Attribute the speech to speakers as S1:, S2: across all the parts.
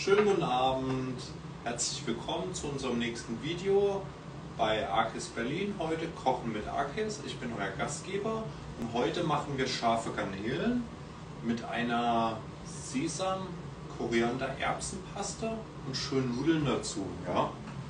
S1: Schönen guten Abend, herzlich willkommen zu unserem nächsten Video bei Arkis Berlin. Heute Kochen mit Arkis, ich bin euer Gastgeber und heute machen wir scharfe Garnelen mit einer Sesam-Koriander-Erbsenpaste und schönen Nudeln dazu. Ja?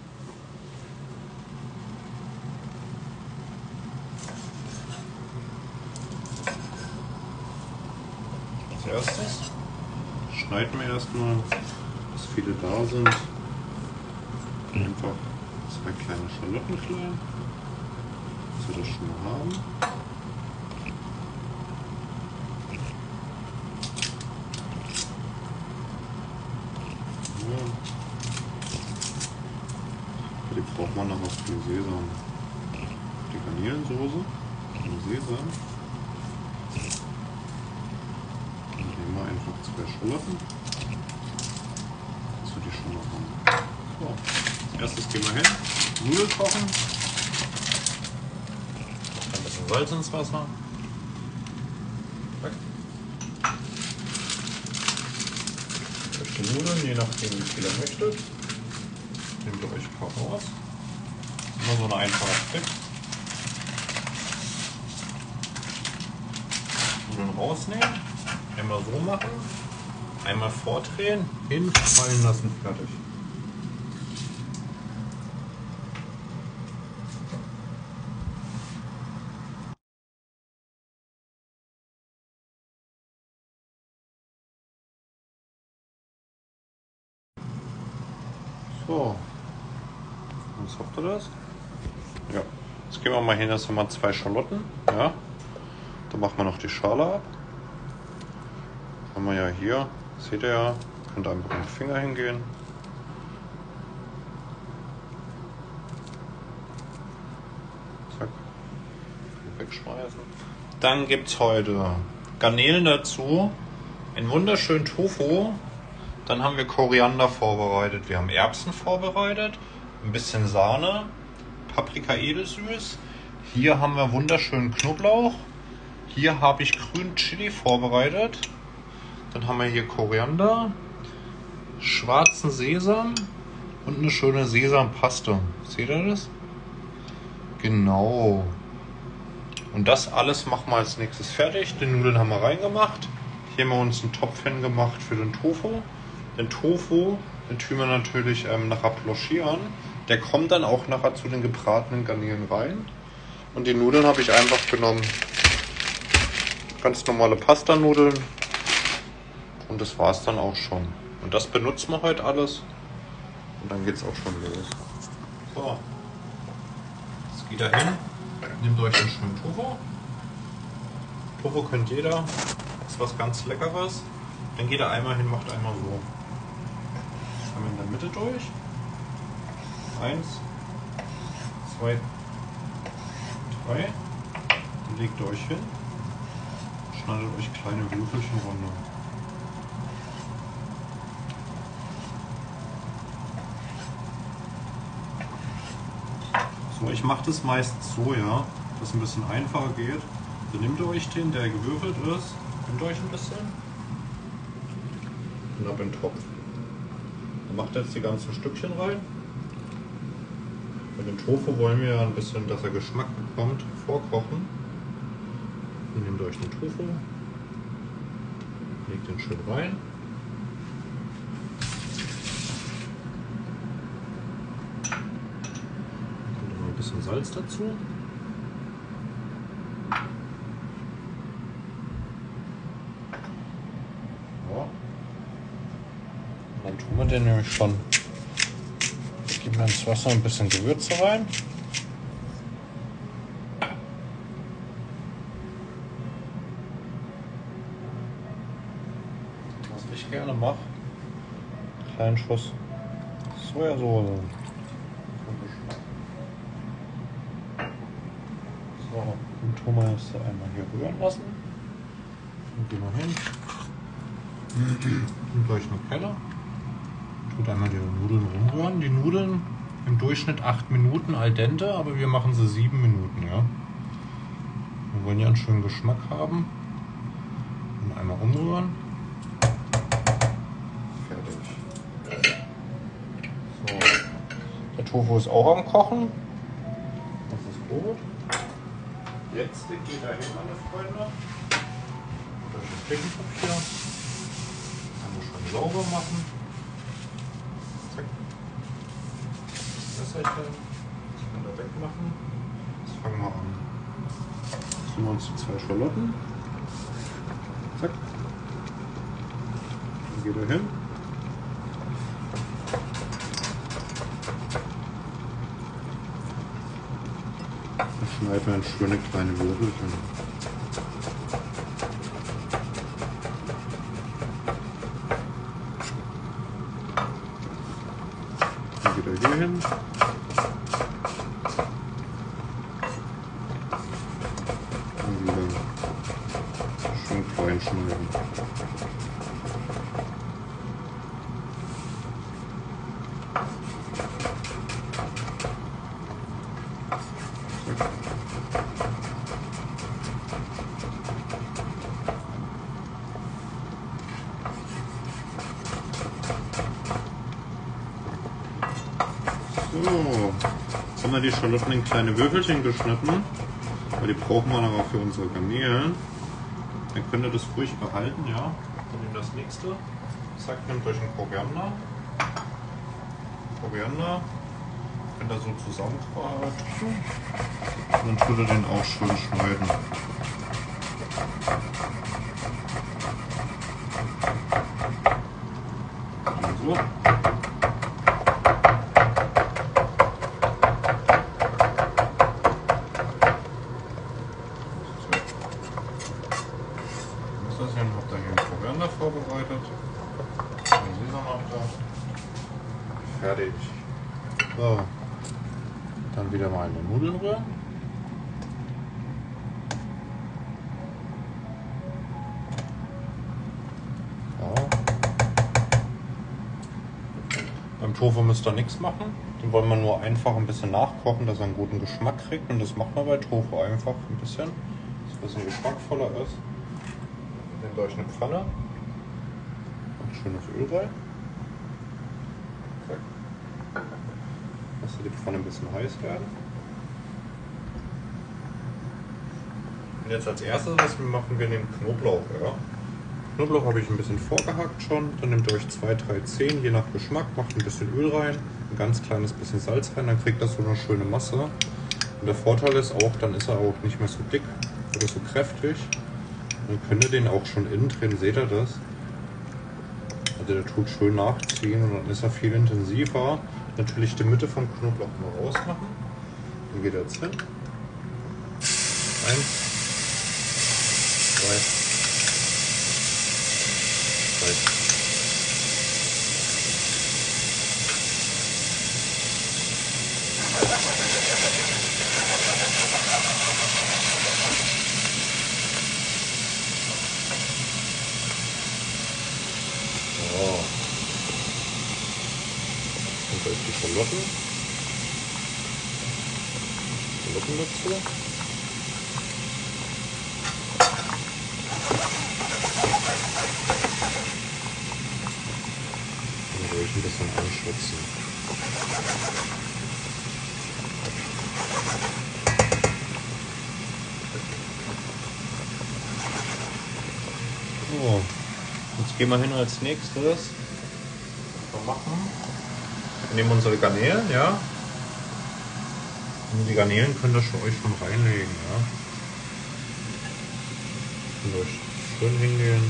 S1: Als erstes schneiden wir erstmal, dass viele da sind, einfach 2 kleine Schalotten klein, dass wir das schon mal haben. Ja. Die braucht man noch was für Sesam. Die Garnelensoße und Sesam. Einfach 2 Schalotten, dass wir die schon mal haben. So. Als erstes gehen wir hin, Nudeln kochen, ein bisschen Salz ins Wasser. Durch die Nudeln, je nachdem wie viel ihr möchtet. Nehmt ihr euch ein paar raus. Immer so ein einfacher Trick. Nudeln rausnehmen. Einmal so machen, einmal vordrehen, hinfallen lassen, fertig. So, jetzt habt ihr das. Ja, jetzt gehen wir mal hin, das sind mal 2 Schalotten. Ja, dann machen wir noch die Schale ab. Haben wir ja hier, seht ihr ja, könnt einfach mit dem Finger hingehen. Zack, wegschmeißen. Dann gibt es heute Garnelen dazu, einen wunderschönen Tofu. Dann haben wir Koriander vorbereitet, wir haben Erbsen vorbereitet, ein bisschen Sahne, Paprika edelsüß. Hier haben wir wunderschönen Knoblauch. Hier habe ich grünen Chili vorbereitet. Dann haben wir hier Koriander, schwarzen Sesam und eine schöne Sesampaste. Seht ihr das? Genau. Und das alles machen wir als nächstes fertig. Die Nudeln haben wir reingemacht. Hier haben wir uns einen Topf hingemacht für den Tofu. Den Tofu, den tun wir natürlich nachher blanchieren. Der kommt dann auch nachher zu den gebratenen Garnelen rein. Und die Nudeln habe ich einfach genommen. Ganz normale Pastanudeln. Und das war es dann auch schon. Und das benutzen wir heute alles. Und dann geht es auch schon los. So. Jetzt geht ihr hin. Nehmt euch einen schönen Tofu. Tofu könnt jeder. Ist was ganz Leckeres. Dann geht ihr einmal hin, macht einmal so. Einmal in der Mitte durch. 1, 2, 3. Dann legt ihr euch hin. Schneidet euch kleine Würfelchen runter. So, ich mache das meistens so, ja, dass es ein bisschen einfacher geht. Dann nehmt ihr euch den, der gewürfelt ist, nehmt euch ein bisschen und ab in den Topf. Dann macht ihr jetzt die ganzen Stückchen rein. Bei dem Tofu wollen wir ja ein bisschen, dass er Geschmack bekommt, vorkochen. Dann nehmt ihr euch den Tofu, legt den schön rein. Ein bisschen Salz dazu. Ja. Und dann tun wir den nämlich schon. Geben wir ins Wasser ein bisschen Gewürze rein. Was ich gerne mache, einen kleinen Schuss Sojasauce. So, den tun wir jetzt einmal hier rühren lassen. Dann gehen wir hin. Nehmt euch einen Keller. Tut einmal die Nudeln rumrühren. Die Nudeln im Durchschnitt 8 Minuten al dente, aber wir machen sie 7 Minuten. Ja? Wir wollen ja einen schönen Geschmack haben. Und einmal umrühren. Fertig. Tofu ist auch am Kochen. Das ist gut. Jetzt geht er hin, meine Freunde. Das ist Küchenpapier. Kann man schon sauber machen. Zack. Das kann wir wegmachen. Jetzt fangen wir an. Jetzt nehmen wir uns die 2 Schalotten. Zack. Dann geht er hin. Dann schneiden wir in schöne kleine Würfelchen. Dann geht er hier hin. Und wieder schön klein schneiden. So, jetzt haben wir die Schalotten in kleine Würfelchen geschnitten, weil die brauchen wir noch für unsere Garnelen. Dann könnt ihr das ruhig behalten, ja. Dann nehmt das nächste. Zack, nehmt euch einen Koriander. Könnt ihr so zusammentragen. Und dann tut ihr den auch schön schneiden. So. Habt ihr hier einen Koriander vorbereitet. Sesam habt ihr. Fertig. So. Dann wieder mal in die Nudeln rühren. Ja. Beim Tofu müsst ihr nichts machen. Den wollen wir nur einfach ein bisschen nachkochen, dass er einen guten Geschmack kriegt. Und das macht man bei Tofu einfach ein bisschen, dass es ein bisschen geschmackvoller ist. Nehmt euch eine Pfanne, macht schönes Öl rein. Zack. Lasst die Pfanne ein bisschen heiß werden. Und jetzt als erstes, was wir machen, wir nehmen Knoblauch. Ja. Knoblauch habe ich ein bisschen vorgehackt schon. Dann nehmt ihr euch 2, 3 Zehen, je nach Geschmack, macht ein bisschen Öl rein, ein ganz kleines bisschen Salz rein, dann kriegt das so eine schöne Masse. Und der Vorteil ist auch, dann ist er auch nicht mehr so dick oder so kräftig. Dann könnt ihr den auch schon innen drin, seht ihr das? Also der tut schön nachziehen und dann ist er viel intensiver. Natürlich die Mitte vom Knoblauch mal rausmachen. Dann geht er jetzt hin. 1, 2, 3. Und die Schalotten dazu. Und ruhig ein bisschen anschwitzen. So, jetzt gehen wir hin als nächstes. Was wir machen. Wir nehmen unsere Garnelen, ja. Und die Garnelen könnt ihr euch schon reinlegen, ja. Könnt ihr euch schön hingehen.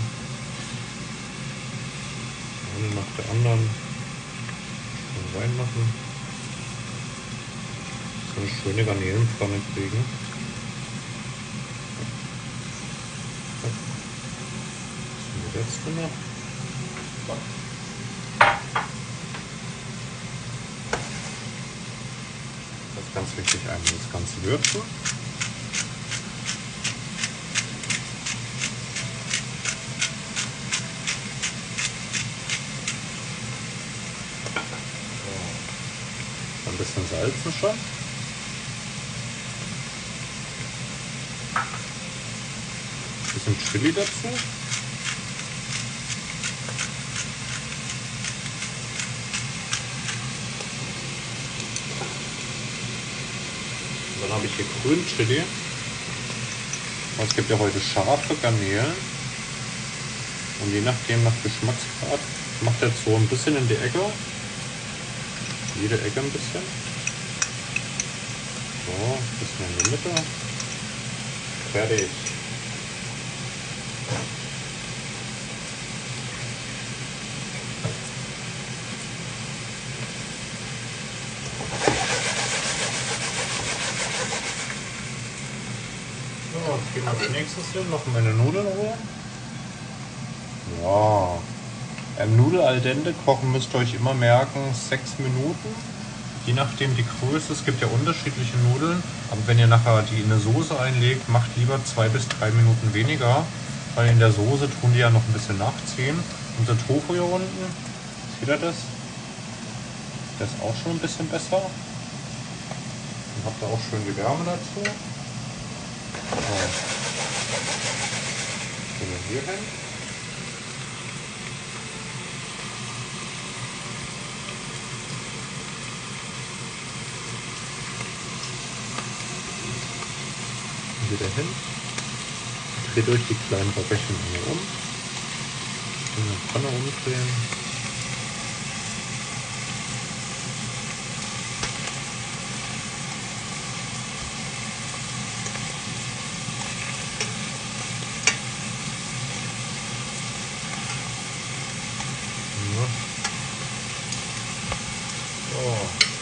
S1: Eine nach der anderen. Schön reinmachen. So eine schöne Garnelenpfanne kriegen. Was ist jetzt noch? Ganz wichtig, einmal das Ganze würzen. So. Ein bisschen salzen schon. Ein bisschen Chili dazu. Dann habe ich hier grünen Chili. Und es gibt ja heute scharfe Garnelen. Und je nachdem, nach Geschmacksgrad, macht er so ein bisschen in die Ecke. Jede Ecke ein bisschen. So, ein bisschen in die Mitte. Fertig. So, jetzt gehen wir als nächstes hin, noch meine Nudeln roh. Ja. Nudel al dente kochen müsst ihr euch immer merken, 6 Minuten. Je nachdem die Größe, es gibt ja unterschiedliche Nudeln, aber wenn ihr nachher die in eine Soße einlegt, macht lieber 2 bis 3 Minuten weniger, weil in der Soße tun die ja noch ein bisschen nachziehen. Unser Tofu hier unten, seht ihr das? Der ist auch schon ein bisschen besser. Dann habt ihr auch schön die Wärme dazu. So. Gehen wir hier hin. Wieder hin. Dreht euch die kleinen Röhrchen hier um. In der Pfanne umdrehen. Ja. So.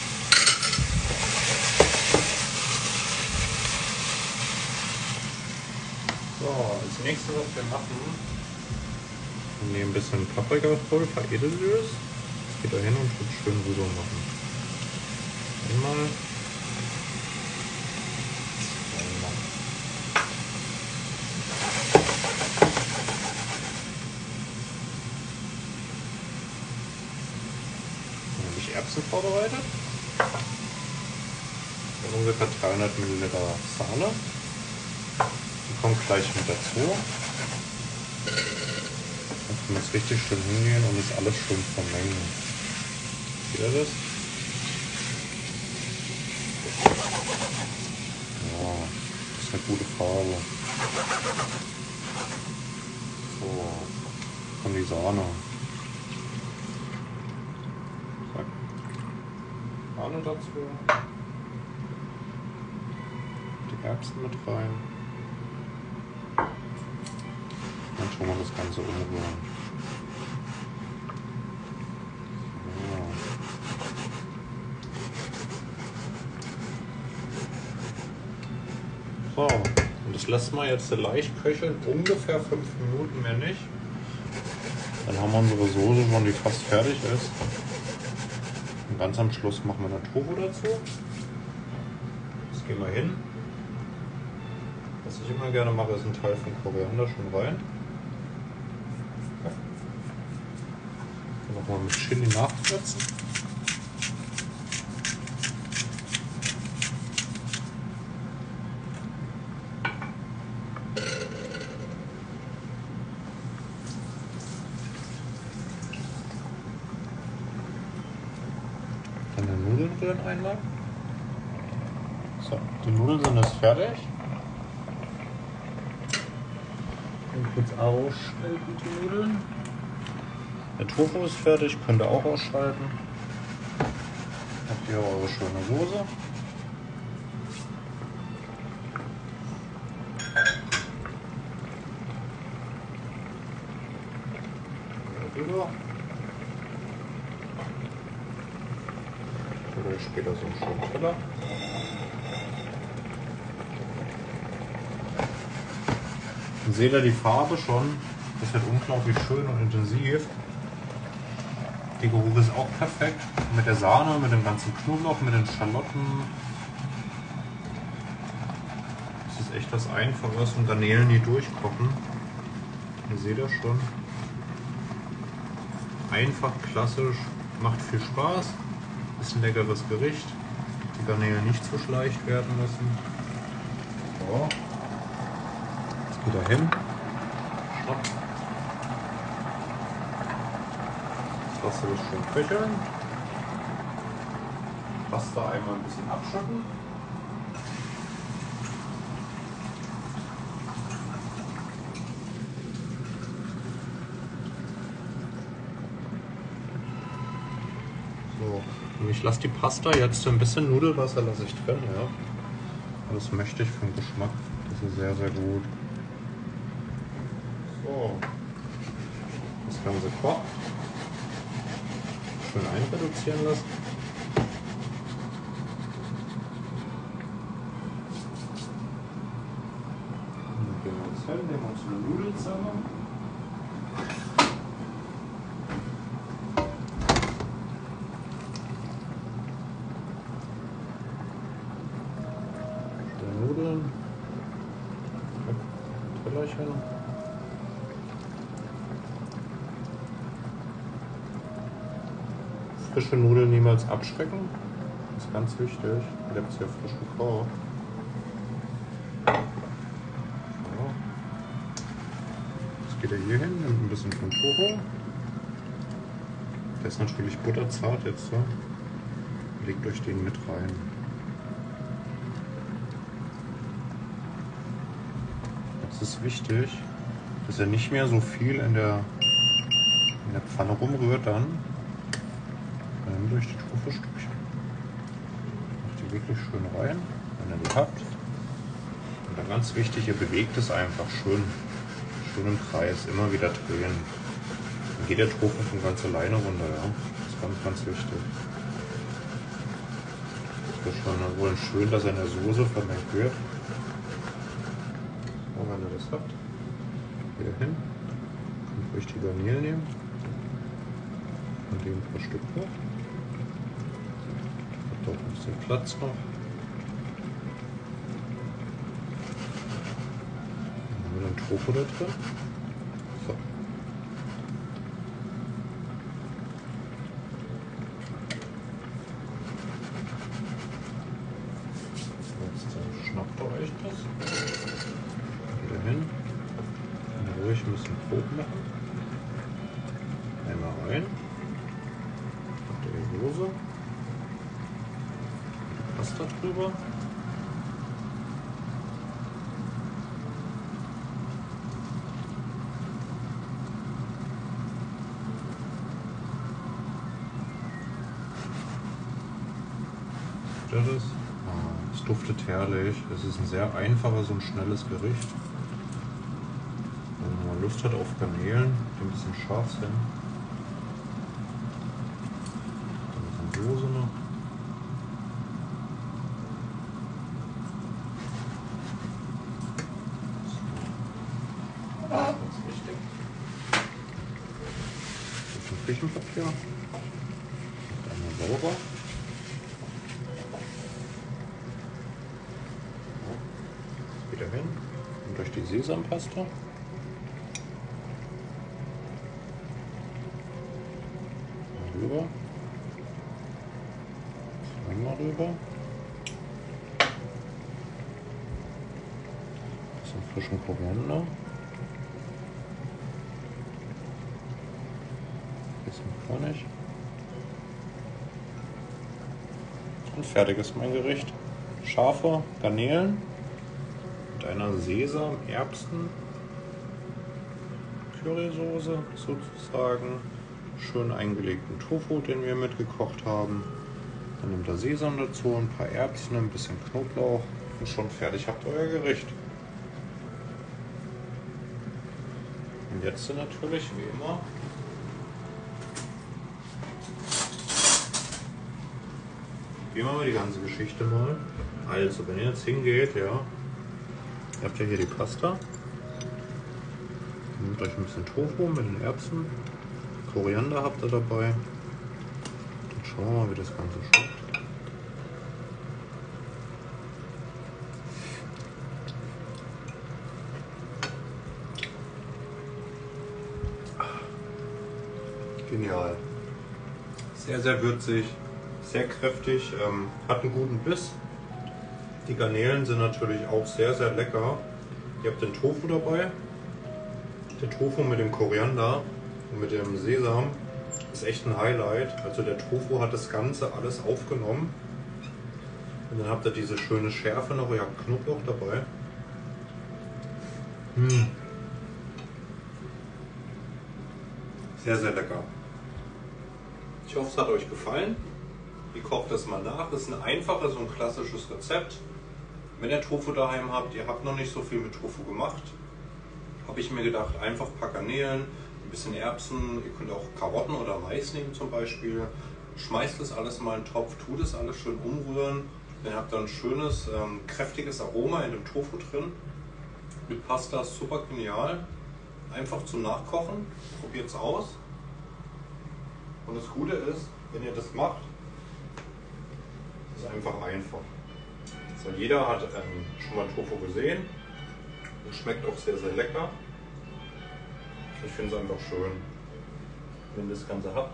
S1: So, als nächstes, was wir machen, wir nehmen ein bisschen Paprikapulver, Edelsüß. Das geht da hin und wird schön rüber machen. Einmal. Zweimal. Dann habe ich Erbsen vorbereitet. Dann ungefähr 300 ml Sahne. Die kommt gleich mit dazu. Dann kann es richtig schön hingehen und ist alles schön vermengen. Seht ihr das? Ja, das ist eine gute Farbe. So, kommt die Sahne. Zack. Sahne dazu. Die Erbsen mit rein. Dann tun wir das Ganze umrühren. So. Und das lassen wir jetzt leicht köcheln, ungefähr 5 Minuten, mehr nicht. Dann haben wir unsere Soße schon, die fast fertig ist. Und ganz am Schluss machen wir eine Tofu dazu. Das gehen wir hin. Was ich immer gerne mache, ist ein Teil von Koriander schon rein. Nochmal mit Chili nachsetzen. Dann die Nudeln rühren einmal. So, die Nudeln sind jetzt fertig. Kurz ausschalten die Nudeln. Der Tofu ist fertig, könnt ihr auch ausschalten. Habt ihr eure schöne Soße. Rüber. Oder später so einen schönen Teller. Seht ihr die Farbe schon? Das wird unglaublich schön und intensiv. Der Geruch ist auch perfekt. Mit der Sahne, mit dem ganzen Knoblauch, mit den Schalotten. Das ist echt was Einfaches und Garnelen, die durchkochen. Ihr seht das schon. Einfach, klassisch, macht viel Spaß. Ist ein leckeres Gericht. Die Garnelen nicht zu schlecht werden müssen. So. Geht da hin. Schnapp. Jetzt lasst ihr das schön köcheln. Pasta einmal ein bisschen abschütten. So, und ich lasse die Pasta jetzt ein bisschen Nudelwasser lasse ich drin, ja. Das möchte ich für den Geschmack. Das ist sehr, sehr gut. So, das Ganze kocht. Schön einreduzieren lassen. Dann gehen wir jetzt hin, nehmen uns eine Nudelzange. Nudeln, Tellerchen. Frische Nudeln niemals abschrecken. Das ist ganz wichtig. Ich habe es ja frisch gekauft. So. Jetzt geht er hier hin, nimmt ein bisschen von Tofu. Der ist natürlich butterzart jetzt so. Legt euch den mit rein. Es ist wichtig, dass er nicht mehr so viel in der Pfanne rumrührt dann. Dann nehmt euch die Tofu-Stückchen. Macht die wirklich schön rein, wenn ihr die habt. Und dann ganz wichtig, ihr bewegt es einfach schön im Kreis, immer wieder drehen. Dann geht der Tofu von ganz alleine runter, ja. Das ist ganz, ganz wichtig. Das ist schon wohl schön, dass er in der Soße vermengt wird. Wenn ihr das habt, wieder hin, könnt ihr euch die Garnelen nehmen und die ein paar Stück hoch. Habt auch ein bisschen Platz noch. Dann haben wir den Tofu da drin. So. Jetzt schnappt ihr euch das. Hin, dann ruhig ein bisschen grob machen. Einmal rein. Habt ihr die Soße. Die Pasta drüber. Das ist. Es duftet herrlich. Es ist ein sehr einfaches und schnelles Gericht. Wenn man Lust hat auf Garnelen, die ein bisschen scharf sind. Dann ein bisschen Soße noch. Das ist wichtig. Ein bisschen Küchenpapier. Einmal sauber. Wieder hin und durch die Sesampasta. Rüber. Einmal rüber. Bisschen frischen Koriander. Bisschen Honig. Und fertig ist mein Gericht. Scharfe Garnelen mit einer Sesam, Erbsen, Currysoße sozusagen. Schön eingelegten Tofu, den wir mitgekocht haben. Dann nimmt ihr Sesam dazu, ein paar Erbsen, ein bisschen Knoblauch und schon fertig habt ihr euer Gericht. Und jetzt sind natürlich wie immer die ganze Geschichte mal. Also, wenn ihr jetzt hingeht, ja, ihr habt ja hier die Pasta. Nehmt euch ein bisschen Tofu mit den Erbsen. Koriander habt ihr dabei. Dann schauen wir mal, wie das Ganze schmeckt. Genial. Sehr, sehr würzig, sehr kräftig, hat einen guten Biss. Die Garnelen sind natürlich auch sehr, sehr lecker. Ihr habt den Tofu dabei. Der Tofu mit dem Koriander und mit dem Sesam ist echt ein Highlight. Also der Tofu hat das Ganze alles aufgenommen. Und dann habt ihr diese schöne Schärfe noch, ihr habt Knoblauch dabei. Sehr, sehr lecker. Ich hoffe, es hat euch gefallen. Ihr kocht das mal nach. Das ist ein einfaches und klassisches Rezept. Wenn ihr Tofu daheim habt, ihr habt noch nicht so viel mit Tofu gemacht, habe ich mir gedacht, einfach ein paar Garnelen, ein bisschen Erbsen, ihr könnt auch Karotten oder Mais nehmen zum Beispiel. Schmeißt das alles mal in den Topf, tut das alles schön umrühren. Dann habt ihr ein schönes, kräftiges Aroma in dem Tofu drin. Mit Pasta ist super genial. Einfach zum Nachkochen, probiert es aus. Und das Gute ist, wenn ihr das macht, ist es einfach einfach. Also jeder hat schon mal Tofu gesehen und schmeckt auch sehr, sehr lecker. Ich finde es einfach schön, wenn ihr das Ganze habt.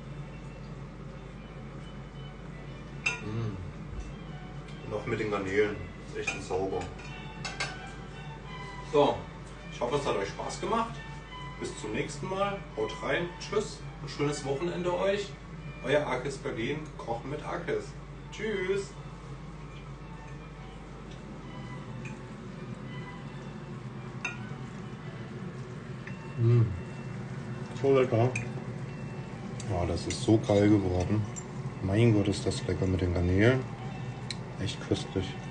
S1: Und auch mit den Garnelen, ist echt ein Zauber. So, ich hoffe, es hat euch Spaß gemacht. Bis zum nächsten Mal. Haut rein. Tschüss. Ein schönes Wochenende euch. Euer Arkes Berlin. Kochen mit Arkes. Tschüss. So lecker. Oh, das ist so geil geworden. Mein Gott, ist das lecker mit den Garnelen. Echt köstlich.